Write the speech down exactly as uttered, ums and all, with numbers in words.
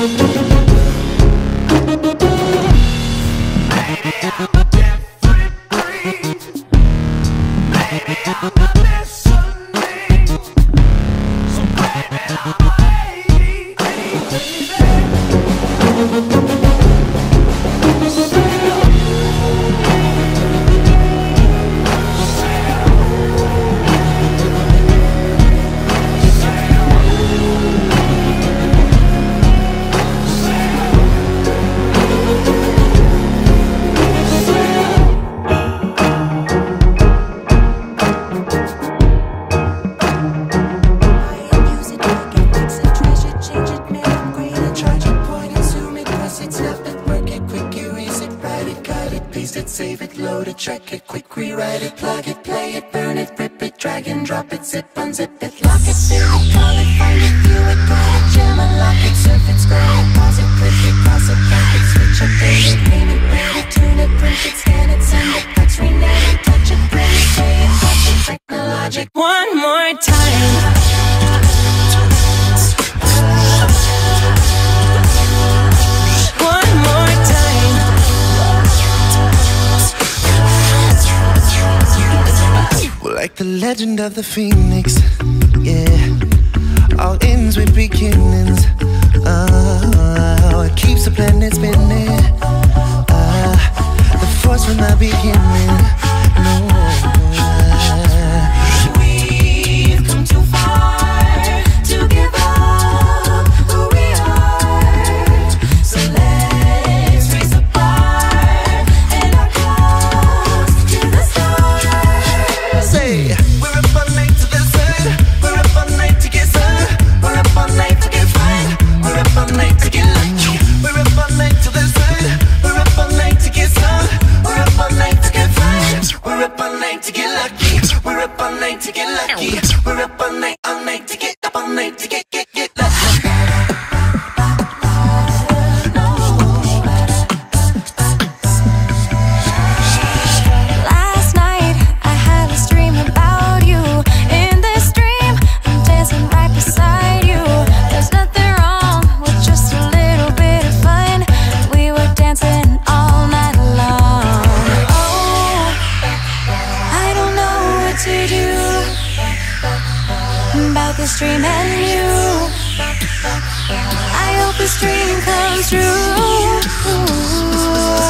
Save it, load it, check it, quick rewrite it, plug it, play it, burn it, rip it, drag and drop it, zip, unzip it, lock it, fill it, call it, find it, view it, call it, jam, unlock it, surf it, scroll it, pause it, click it, cross it, back it, switch it, date it, name it, read it, tune it, print it, scan it, send it, fax, rename it, touch it, print it, pay it, touch it, technologic. One more time. Like the legend of the phoenix, yeah. All ends with beginnings. Oh, it keeps the planet spinning. Uh, the force from the beginning. No, we've come too far to give up who we are. So let's raise the bar and our cause to the stars. Say, we're up all night to the sun. We're up all night to get sun. We're up all night to get fun. We're up all night to get lucky. We're up all night to the sun. We're up all night to get sun. We're up all night to get fun. We're up all night to get lucky. We're up all night to get lucky. We're up all night, all night to get up all night to get get get lucky. Last night I had a dream about you. In this dream I'm dancing right beside you. There's nothing wrong with just a little bit of fun. We were dancing all night long. Oh, I don't know what to do about this dream and you. I hope this dream comes true.